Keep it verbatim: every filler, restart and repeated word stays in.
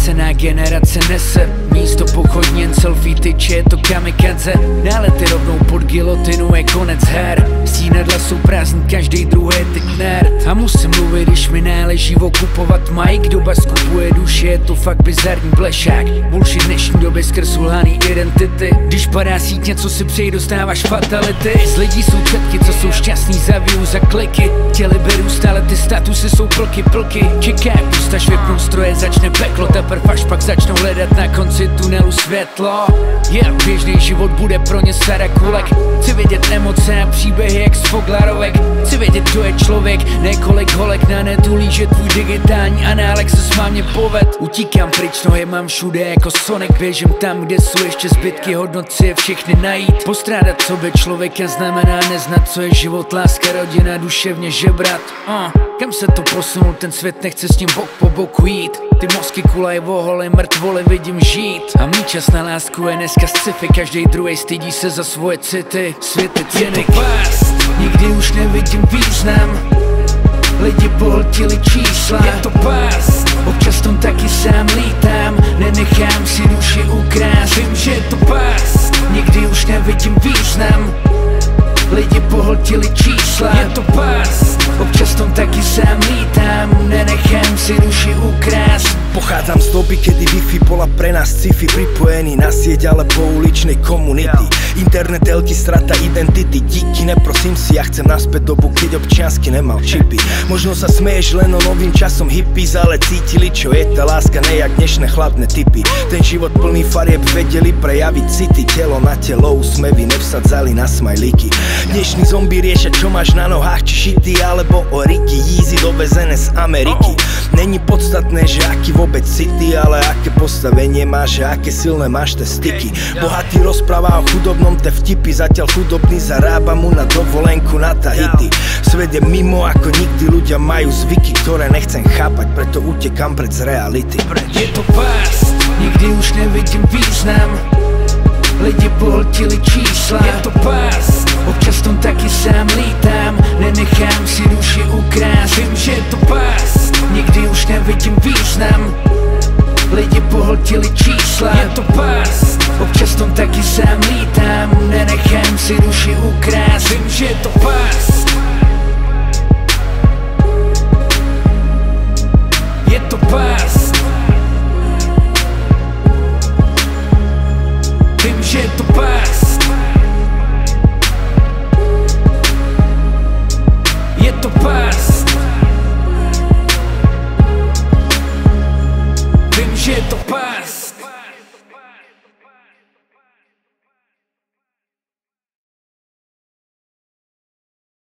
ztracená generace nese místo pochodně jen selfie tyče, je to kamikaze. Nálety rovnou pod gilotinu je konec her. Stínadla jsou prázdný, každý druhý teď nerd. A musím mluvit, když mi náleží okupovat Mike. Doba skupuje duše, je to fakt bizarní blešák. Bullshit dnešní doby skrz ulhaný identity. Když padá síť, něco si přeji, dostáváš fatality. Z lidí jsou četky, co jsou šťastní za views, za kliky. Těli berou stále, ty statusy jsou plky, plky. Čekaj, pustaš vypnout stroje, začne peklo. Teprv až pak začnou hledat na konci tunelu světlo. Yeah, běžný život bude pro ně sada kulek. Chci vidět emoce a příběhy jak z Foglarovek. Chci vědět, kdo je člověk, ne kolik holek na netu líže tvůj digitální análek se smá mě poved. Utíkám pryč, nohy mám všude jako Sonic. Běžím tam, kde jsou ještě zbytky hodnot, si je všechny najít. Postrádat sobě člověka znamená neznat, co je život, láska, rodina, duševně žebrat. uh. Kam se to posunul, ten svět nechce s ním bok po boku jít. Ty mozky kulaj vohole, mrtvole vidím žít. A mý čas na lásku je dneska sci-fi. Každej druhej stydí se za svoje city. Svět je cynik. Nikdy už nevidím význam. Lidi pohltili čísla. Je to past. Občas tom taky sám lítám. Nenechám si duši ukrást. Vím, že je to past. Nikdy už nevidím význam. Lidi pohltili čísla. Je to past. Občas tom taky sám lítám. Nenechám si duši ukrást. Pochádzam z doby, kedy Wi-Fi bola pre nás sci-fi. Pripojený na sieť alebo uličnej komunity. Internet, telky, strata identity. Díky, neprosím si, ja chcem naspäť dobu, keď občiansky nemal čipy. Možno sa smeješ len o novým časom hippies, ale cítili, čo je tá láska, nejak dnešné chladné typy. Ten život plný farieb vedeli prejaviť city. Telo na telo, úsmevy nevsadzali na smajlíky. Dnešní zombie riešia, čo máš na nohách, či šity alebo o Ricky Yeezy dovezené z Ameriky. Není podstatné, že aký vôbec si ty, ale aké postavenie máš a aké silné máš te styky. Bohatý rozpráva o chudobnom, te vtipy, zatiaľ chudobný zarába mu na dovolenku na Tahiti. Svet je mimo ako nikdy, ľudia majú zvyky, ktoré nechcem chápať, preto utekám pred z reality. Je to past, nikdy už nevidím význam. Lidi pohltili čísla. Je to past, občas tom taky sám lítám. Nenechám si duši ukrást. Vím, že je to past, nikdy už nevidím význam. Lidi pohltili čísla. Je to past, občas tom taky sám lítám. Nenechám si duši ukrást. Vím, že je to past.